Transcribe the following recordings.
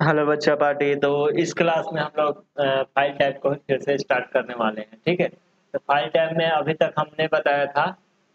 Hello बच्चा party. तो इस क्लास में हम लोग फाइल टाइप को फिर से स्टार्ट करने वाले हैं। ठीक है, तो फाइल टाइप में अभी तक हमने बताया था,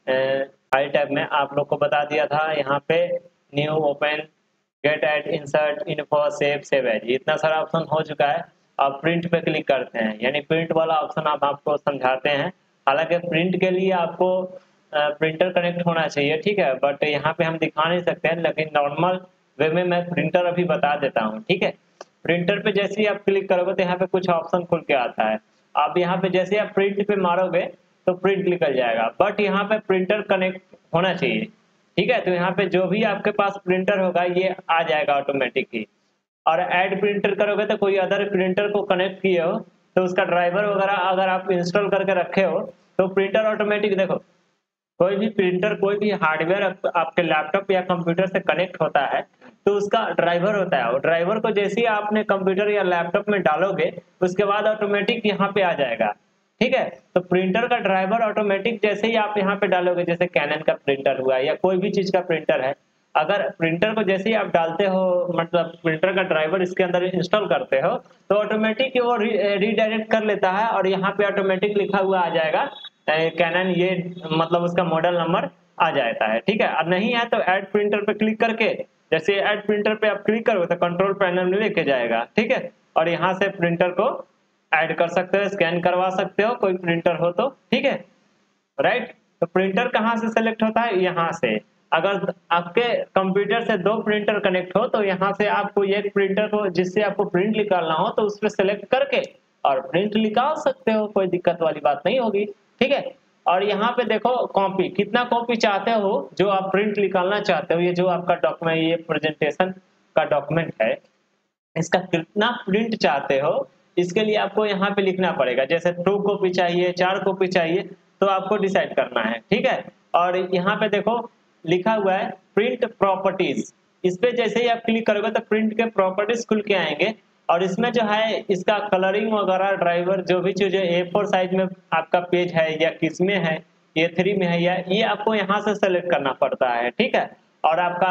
फाइल टाइप में आप लोग को बता दिया था यहाँ पे new, open, get add, insert, info, save, save as, इतना सारा ऑप्शन हो चुका है। अब प्रिंट पे क्लिक करते हैं, यानी प्रिंट वाला ऑप्शन आप आपको समझाते हैं। हालांकि प्रिंट के लिए आपको प्रिंटर कनेक्ट होना चाहिए, ठीक है, बट यहाँ पे हम दिखा नहीं सकते हैं, लेकिन नॉर्मल वे में मैं प्रिंटर अभी बता देता हूँ। ठीक है, प्रिंटर पे जैसे ही आप क्लिक करोगे तो यहाँ पे कुछ ऑप्शन खुल के आता है। आप यहाँ पे जैसे आप प्रिंट पे मारोगे तो प्रिंट निकल जाएगा, बट यहाँ पे प्रिंटर कनेक्ट होना चाहिए। ठीक है, तो यहाँ पे जो भी आपके पास प्रिंटर होगा ये आ जाएगा ऑटोमेटिक ही। और ऐड प्रिंटर करोगे तो कोई अदर प्रिंटर को कनेक्ट किए हो तो उसका ड्राइवर वगैरह अगर आप इंस्टॉल करके रखे हो तो प्रिंटर ऑटोमेटिक, देखो कोई भी प्रिंटर, कोई भी हार्डवेयर आपके लैपटॉप या कंप्यूटर से कनेक्ट होता है तो उसका ड्राइवर होता है। और ड्राइवर को जैसे ही आपने कंप्यूटर या लैपटॉप में डालोगे उसके बाद ऑटोमेटिक यहाँ पे आ जाएगा। ठीक है, तो प्रिंटर का ड्राइवर ऑटोमेटिक जैसे ही आप यहाँ पे डालोगे, जैसे कैनन का प्रिंटर हुआ या कोई भी चीज का प्रिंटर है, अगर प्रिंटर को जैसे ही आप डालते हो, मतलब प्रिंटर का ड्राइवर इसके अंदर इंस्टॉल करते हो, तो ऑटोमेटिक वो रीडायरेक्ट कर लेता है और यहाँ पे ऑटोमेटिक लिखा हुआ आ जाएगा कैनन, ये मतलब उसका मॉडल नंबर आ जाता है। ठीक है, और नहीं है तो ऐड प्रिंटर पे क्लिक करके, जैसे ऐड प्रिंटर पे आप क्लिक करोगे तो कंट्रोल पैनल में लेके जाएगा। ठीक है, और यहाँ से प्रिंटर को ऐड कर सकते हो, स्कैन करवा सकते हो कोई प्रिंटर हो तो। ठीक है, राइट। तो प्रिंटर कहाँ से सेलेक्ट होता है? यहाँ से। अगर आपके कंप्यूटर से दो प्रिंटर कनेक्ट हो तो यहाँ से आपको एक प्रिंटर को जिससे आपको प्रिंट निकालना हो तो उस पर सेलेक्ट करके और प्रिंट निकाल सकते हो, कोई दिक्कत वाली बात नहीं होगी। ठीक है, और यहाँ पे देखो कॉपी, कितना कॉपी चाहते हो जो आप प्रिंट निकालना चाहते हो, ये जो आपका डॉक्यूमेंट, ये प्रेजेंटेशन का डॉक्यूमेंट है, इसका कितना प्रिंट चाहते हो, इसके लिए आपको यहाँ पे लिखना पड़ेगा। जैसे 2 कॉपी चाहिए, 4 कॉपी चाहिए, तो आपको डिसाइड करना है। ठीक है, और यहाँ पे देखो लिखा हुआ है प्रिंट प्रॉपर्टीज, इस पे जैसे ही आप क्लिक करोगे तो प्रिंट के प्रॉपर्टीज खुल के आएंगे। और इसमें जो है इसका कलरिंग वगैरह, ड्राइवर, जो भी चीजें A4 साइज में आपका पेज है या किस में है, A3 में है, या ये आपको यहाँ से सेलेक्ट करना पड़ता है। ठीक है, और आपका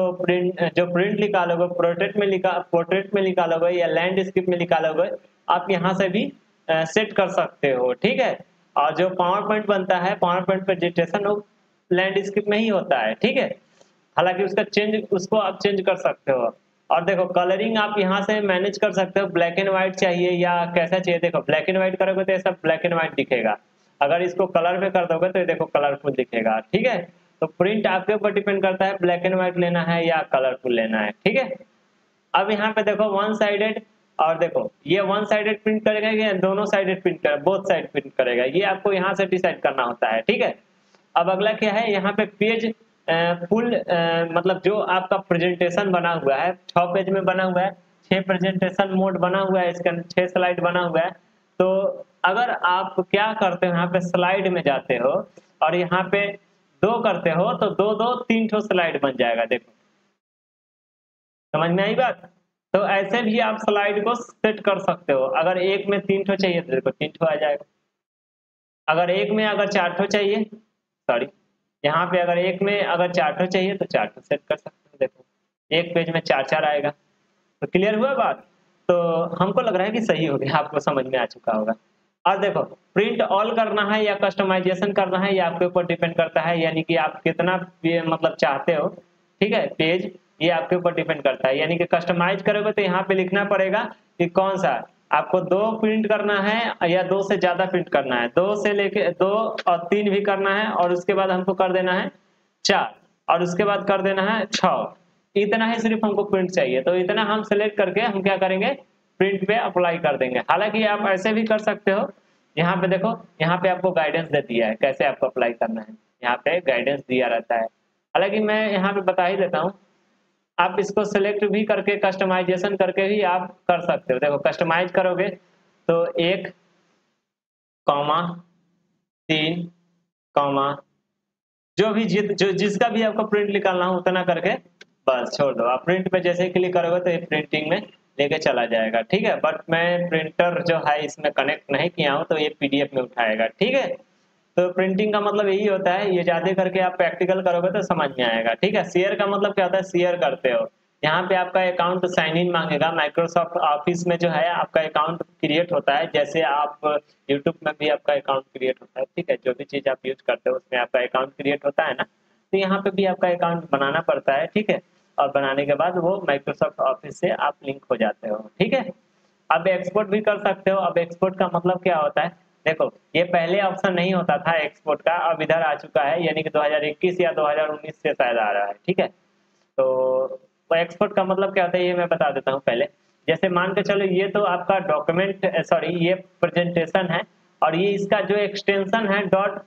जो प्रिंट निकालोगे, पोर्ट्रेट में निकालोगे या लैंडस्केप में निकालोगे, आप यहाँ से भी सेट कर सकते हो। ठीक है, और जो पावर पॉइंट बनता है, पावर पॉइंट प्रेजेंटेशन वो लैंडस्केप में ही होता है। ठीक है, हालांकि उसको आप चेंज कर सकते हो। और देखो कलरिंग आप यहाँ से मैनेज कर सकते हो, ब्लैक एंड व्हाइट चाहिए या कैसा चाहिए। देखो ब्लैक एंड व्हाइट करोगे तो ऐसा ब्लैक एंड व्हाइट दिखेगा, अगर इसको कलर में कर दोगे तो ये देखो कलरफुल दिखेगा। ठीक है, तो प्रिंट आपके ऊपर डिपेंड करता है ब्लैक एंड व्हाइट लेना है या कलरफुल लेना है। ठीक है, अब यहाँ पे देखो वन साइडेड, और देखो ये वन साइडेड प्रिंट करेगा या दोनों साइडेड प्रिंट करेगा, बोथ साइड प्रिंट करेगा, ये आपको यहाँ से डिसाइड करना होता है। ठीक है, अब अगला क्या है, यहाँ पे पेज फुल, मतलब जो आपका प्रेजेंटेशन बना हुआ है 6 पेज में बना हुआ है, 6 प्रेजेंटेशन मोड बना हुआ है, इसका 6 स्लाइड बना हुआ है। तो अगर आप क्या करते हो, यहाँ पे स्लाइड में जाते हो और यहाँ पे 2 करते हो तो 2 2 3 ठो स्लाइड बन जाएगा। देखो समझ में आई बात? तो ऐसे भी आप स्लाइड को सेट कर सकते हो। अगर एक में 3 ठो चाहिए तो देखो 3 ठो आ जाएगा, अगर एक में अगर 4 ठो चाहिए, सॉरी, यहाँ पे अगर एक में अगर 4 ठो चाहिए तो 4 ठो सेट कर सकते हो। देखो एक पेज में 4 4 आएगा। तो क्लियर हुआ बात? तो हमको लग रहा है कि सही हो गया, आपको समझ में आ चुका होगा। और देखो प्रिंट ऑल करना है या कस्टमाइजेशन करना है, ये आपके ऊपर डिपेंड करता है, यानी कि आप कितना मतलब चाहते हो। ठीक है, पेज ये आपके ऊपर डिपेंड करता है, यानी कि कस्टमाइज करोगे तो यहाँ पे लिखना पड़ेगा कि कौन सा आपको 2 प्रिंट करना है या 2 से ज्यादा प्रिंट करना है, 2 से लेके 2 और 3 भी करना है, और उसके बाद हमको कर देना है 4, और उसके बाद कर देना है 6। इतना ही सिर्फ हमको प्रिंट चाहिए, तो इतना हम सेलेक्ट करके हम क्या करेंगे, प्रिंट पे अप्लाई कर देंगे। हालांकि आप ऐसे भी कर सकते हो, यहाँ पे देखो, यहाँ पे आपको गाइडेंस दे दिया है कैसे आपको अप्लाई करना है, यहाँ पे गाइडेंस दिया रहता है। हालांकि मैं यहाँ पे बता ही देता हूँ, आप इसको सिलेक्ट भी करके कस्टमाइजेशन करके भी आप कर सकते हो। देखो कस्टमाइज करोगे तो 1, 3, जो भी जिसका भी आपको प्रिंट निकालना हो उतना करके बस छोड़ दो। आप प्रिंट पे जैसे ही क्लिक करोगे तो ये प्रिंटिंग में लेके चला जाएगा। ठीक है, बट मैं प्रिंटर जो है इसमें कनेक्ट नहीं किया हूँ तो ये PDF में उठाएगा। ठीक है, तो प्रिंटिंग का मतलब यही होता है, ये ज्यादा करके आप प्रैक्टिकल करोगे तो समझ में आएगा। ठीक है, शेयर का मतलब क्या होता है, शेयर करते हो, यहाँ पे आपका अकाउंट साइन इन मांगेगा। माइक्रोसॉफ्ट ऑफिस में जो है आपका अकाउंट क्रिएट होता है, जैसे आप यूट्यूब में भी आपका अकाउंट क्रिएट होता है, ठीक है। जो भी चीज आप यूज करते हो उसमें आपका अकाउंट क्रिएट होता है ना, तो यहाँ पे भी आपका अकाउंट बनाना पड़ता है, ठीक है। और बनाने के बाद वो माइक्रोसॉफ्ट ऑफिस से आप लिंक हो जाते हो, ठीक है। अब एक्सपोर्ट भी कर सकते हो। अब एक्सपोर्ट का मतलब क्या होता है, देखो ये पहले ऑप्शन नहीं होता था एक्सपोर्ट का, अब इधर आ चुका है, यानी कि 2021 या 2019 से शायद आ रहा है, ठीक है। तो एक्सपोर्ट का मतलब क्या होता है ये मैं बता देता हूँ पहले। जैसे मान के चलो ये तो आपका डॉक्यूमेंट, सॉरी ये प्रेजेंटेशन है, और ये इसका जो एक्सटेंशन है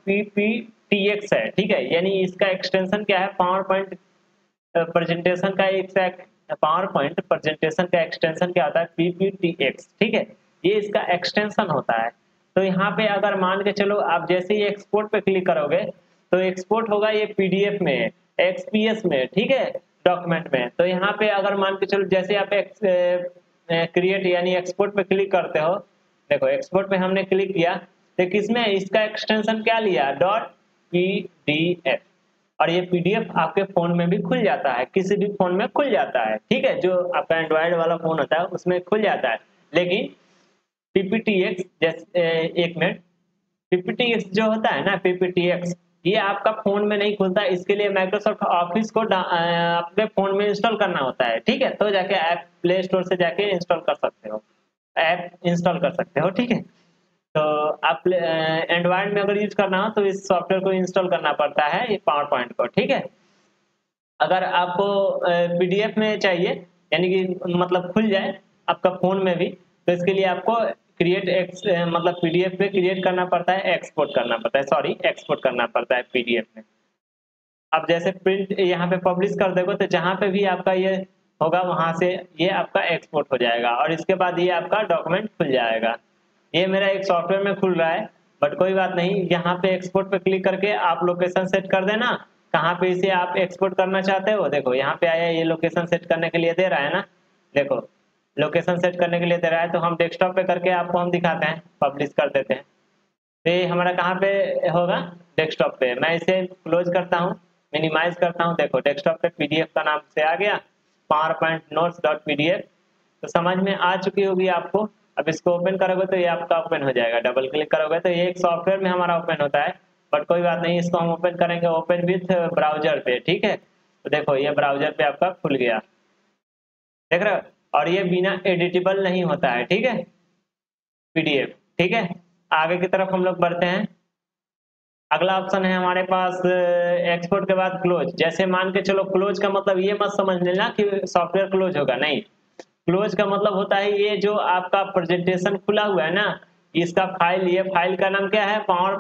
.pptx है, ठीक है। यानी इसका एक्सटेंशन क्या है, पावर पॉइंट प्रेजेंटेशन का एक पावर पॉइंट प्रेजेंटेशन का एक्सटेंशन क्या होता है, PPTX, ठीक है। ये इसका एक्सटेंशन होता है। तो यहाँ पे अगर मान के चलो आप जैसे ही एक्सपोर्ट पे क्लिक करोगे तो एक्सपोर्ट होगा ये PDF में, XPS में, ठीक है, डॉक्यूमेंट में। तो यहाँ पे अगर मान के चलो जैसे आप क्रिएट यानी एक्सपोर्ट पे क्लिक करते हो, देखो एक्सपोर्ट पे हमने क्लिक किया तो किसमें इसका एक्सटेंशन क्या लिया, .PDF, और ये PDF आपके फोन में भी खुल जाता है, किसी भी फोन में खुल जाता है, ठीक है। जो आपका एंड्रॉयड वाला फोन होता है उसमें खुल जाता है। लेकिन PPTX जैसे एक मिनट, PPTX जो होता है ना, PPTX ये आपका फोन में नहीं खुलता, इसके लिए माइक्रोसॉफ्ट ऑफिस को अपने फोन में इंस्टॉल करना होता है, ठीक है। तो जाके ऐप प्ले स्टोर से जाके इंस्टॉल कर सकते हो, ऐप इंस्टॉल कर सकते हो, ठीक है। तो आप एंड्रॉयड में अगर यूज करना हो तो इस सॉफ्टवेयर को इंस्टॉल करना पड़ता है, ये पावर पॉइंट को, ठीक है। अगर आपको PDF में चाहिए, यानी कि मतलब खुल जाए आपका फोन में भी, तो इसके लिए आपको मतलब PDF पे क्रिएट करना पड़ता है, एक्सपोर्ट करना पड़ता है, सॉरी एक्सपोर्ट करना पड़ता है PDF में। अब जैसे प्रिंट यहाँ पे पब्लिश कर दोगे तो जहाँ पे भी आपका ये होगा वहां से ये आपका एक्सपोर्ट हो जाएगा, और इसके बाद ये आपका डॉक्यूमेंट खुल जाएगा। ये मेरा एक सॉफ्टवेयर में खुल रहा है, बट कोई बात नहीं, यहाँ पे एक्सपोर्ट पे क्लिक करके आप लोकेशन सेट कर देना, कहाँ पे इसे आप एक्सपोर्ट करना चाहते हो। देखो यहाँ पे आया, ये लोकेशन सेट करने के लिए दे रहा है ना, देखो लोकेशन सेट करने के लिए दे रहा है। तो हम डेस्कटॉप पे करके आपको हम दिखाते हैं, पब्लिश कर देते हैं। तो ये हमारा कहाँ पे होगा, डेस्कटॉप पे। मैं इसे क्लोज करता हूँ, मिनिमाइज करता हूँ, देखो डेस्कटॉप पे PDF का नाम से आ गया, powerpoint.notes.pdf। तो समझ में आ चुकी होगी आपको। अब इसको ओपन करोगे तो ये आपका ओपन हो जाएगा, डबल क्लिक करोगे तो ये एक सॉफ्टवेयर में हमारा ओपन होता है, बट कोई बात नहीं, इसको हम ओपन करेंगे ओपन विथ ब्राउजर पे, ठीक है। तो देखो ये ब्राउजर पे आपका खुल गया, देख रहे हो, और ये बिना एडिटेबल नहीं होता है, ठीक है, PDF, ठीक है। आगे की तरफ हम लोग बढ़ते हैं। अगला ऑप्शन है हमारे पास एक्सपोर्ट के बाद क्लोज। जैसे मान के चलो क्लोज का मतलब ये मत समझ लेना कि सॉफ्टवेयर क्लोज होगा, नहीं। क्लोज का मतलब होता है ये जो आपका प्रेजेंटेशन खुला हुआ है ना, इसका फाइल, ये फाइल का नाम क्या है,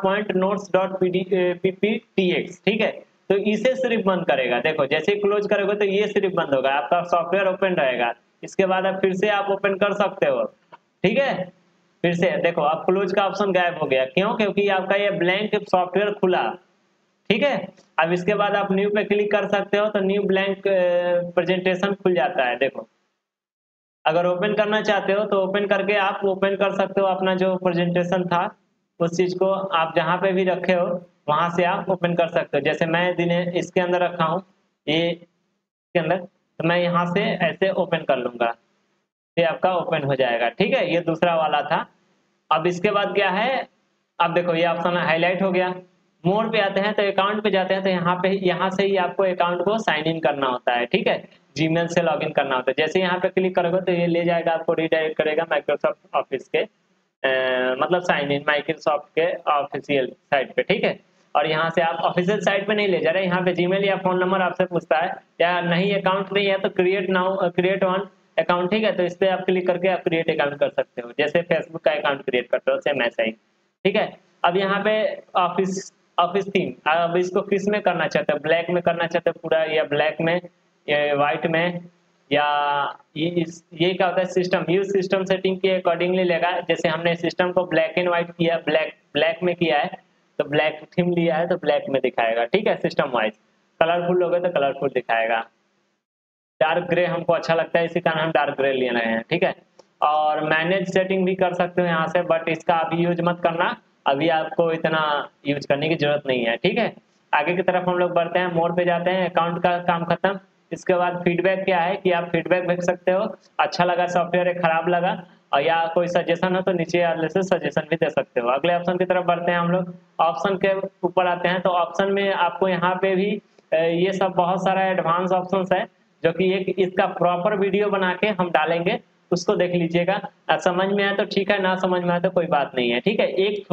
powerpoint.notes.pptx, ठीक है। तो इसे सिर्फ बंद करेगा, देखो जैसे क्लोज करोगे तो ये सिर्फ बंद होगा, आपका सॉफ्टवेयर ओपन रहेगा। इसके बाद आप फिर से आप ओपन कर सकते हो, ठीक है। फिर से देखो अब क्लोज का ऑप्शन गायब हो गया, क्यों, क्योंकि आपका ये ब्लैंक सॉफ्टवेयर खुला, ठीक है। अब इसके बाद आप न्यू पे क्लिक कर सकते हो तो न्यू ब्लैंक प्रेजेंटेशन खुल जाता है। देखो अगर ओपन करना चाहते हो तो ओपन करके आप ओपन कर सकते हो अपना जो प्रेजेंटेशन था, उस चीज को आप जहां पे भी रखे हो वहां से आप ओपन कर सकते हो। जैसे मैं दिन इसके अंदर रखा हूँ, ये इसके अंदर, तो मैं यहाँ से ऐसे ओपन कर लूंगा, ये आपका ओपन हो जाएगा, ठीक है। ये दूसरा वाला था। अब इसके बाद क्या है, अब देखो ये ऑप्शन हाईलाइट हो गया। मोर पे आते हैं तो अकाउंट पे जाते हैं, तो यहाँ से ही आपको अकाउंट को साइन इन करना होता है, ठीक है। जीमेल से लॉगिन करना होता है। जैसे यहाँ पे क्लिक करोगे तो ये ले जाएगा आपको, रिडायरेक्ट करेगा माइक्रोसॉफ्ट ऑफिस के मतलब साइन इन माइक्रोसॉफ्ट के ऑफिशियल साइट पे, ठीक है। और यहाँ से आप ऑफिशियल साइट पे नहीं ले जा रहे, यहाँ पे जीमेल या फोन नंबर आपसे पूछता है, या नहीं अकाउंट नहीं है तो क्रिएट वन अकाउंट, ठीक है। तो इस पे आप क्लिक करके आप क्रिएट अकाउंट कर सकते हो, जैसे फेसबुक का अकाउंट क्रिएट करते हो सेम ऐसा ही, ठीक है। अब यहाँ पे ऑफिस ऑफिस थीम, अब इसको किस में करना चाहते हो, ब्लैक में करना चाहते हो पूरा, या ब्लैक में, या व्हाइट में, या ये क्या होता है, सिस्टम यूज सिस्टम सेटिंग के अकॉर्डिंगली लेगा। जैसे हमने सिस्टम को ब्लैक एंड व्हाइट किया, ब्लैक में किया है तो ब्लैक थीम लिया है तो ब्लैक में दिखाएगा, ठीक है, सिस्टम वाइज। कलरफुल लोगे तो कलरफुल दिखाएगा। डार्क ग्रे हमको अच्छा लगता है, इसी कारण हम डार्क ग्रे ले रहे हैं, ठीक है। और मैनेज सेटिंग भी कर सकते हो यहाँ से, बट इसका अभी यूज मत करना, अभी आपको इतना यूज करने की जरूरत नहीं है, ठीक है। आगे की तरफ हम लोग बढ़ते हैं, मोर पे जाते हैं, अकाउंट का काम खत्म। इसके बाद फीडबैक क्या है कि आप फीडबैक भेज सकते हो, अच्छा लगा सॉफ्टवेयर है, खराब लगा, और या कोई सजेशन हो तो नीचे वाले से सजेशन भी दे सकते हो। अगले ऑप्शन की तरफ बढ़ते हैं हम लोग। ऑप्शन के ऊपर आते हैं तो ऑप्शन में आपको यहाँ पे भी ये सब बहुत सारा एडवांस ऑप्शंस है, जो कि एक इसका प्रॉपर वीडियो बना के हम डालेंगे, उसको देख लीजिएगा। समझ में आए तो ठीक है, ना समझ में आए तो कोई बात नहीं है, ठीक है। एक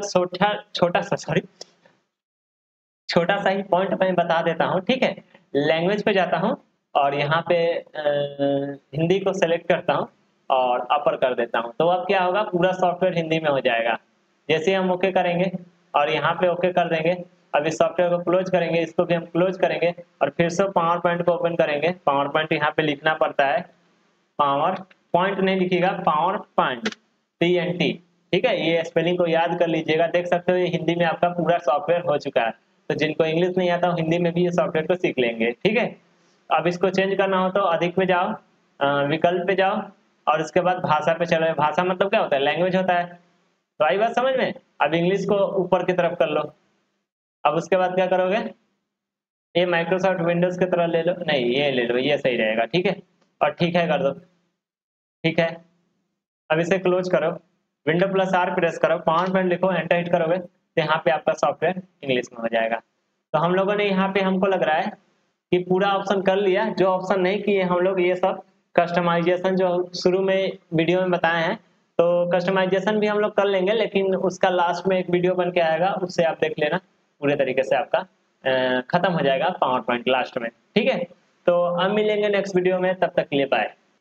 छोटा सा ही पॉइंट मैं बता देता हूँ, ठीक है। लैंग्वेज पे जाता हूँ और यहाँ पे हिंदी को सेलेक्ट करता हूँ और अपर कर देता हूँ, तो अब क्या होगा, पूरा सॉफ्टवेयर हिंदी में हो जाएगा। जैसे हम ओके करेंगे और यहाँ पे ओके कर देंगे, अब इस सॉफ्टवेयर को क्लोज करेंगे, इसको भी हम क्लोज करेंगे और फिर से पावर पॉइंट को ओपन करेंगे। पावर पॉइंट यहाँ पे लिखना पड़ता है, पावर पॉइंट नहीं लिखिएगा, पावर पॉइंट PNT, ठीक है। ये स्पेलिंग को याद कर लीजिएगा। देख सकते हो ये हिंदी में आपका पूरा सॉफ्टवेयर हो चुका है, तो जिनको इंग्लिश नहीं आता हिंदी में भी ये सॉफ्टवेयर को सीख लेंगे, ठीक है। अब इसको चेंज करना हो तो अधिक में जाओ, विकल्प पे जाओ और उसके बाद भाषा पे चलो। भाषा मतलब क्या होता है, लैंग्वेज होता है। तो आई बात समझ में। अब इंग्लिश को ऊपर की तरफ कर लो। अब उसके बाद क्या करोगे, ये माइक्रोसॉफ्ट विंडोज की तरह ले लो, नहीं ये ले लो, ये सही रहेगा, ठीक है। और ठीक है कर दो, ठीक है। अब इसे क्लोज करो, Window+R प्रेस करो, पावर पॉइंट लिखो, एंटर हिट करोगे तो यहाँ पे आपका सॉफ्टवेयर इंग्लिश में हो जाएगा। तो हम लोगों ने यहाँ पे, हमको लग रहा है कि पूरा ऑप्शन कर लिया। जो ऑप्शन नहीं किए हम लोग, ये सब कस्टमाइजेशन जो शुरू में वीडियो में बताए हैं, तो कस्टमाइजेशन भी हम लोग कर लेंगे, लेकिन उसका लास्ट में एक वीडियो बन के आएगा, उससे आप देख लेना। पूरे तरीके से आपका खत्म हो जाएगा पावर पॉइंट लास्ट में, ठीक है। तो अब मिलेंगे नेक्स्ट वीडियो में, तब तक के लिए बाय।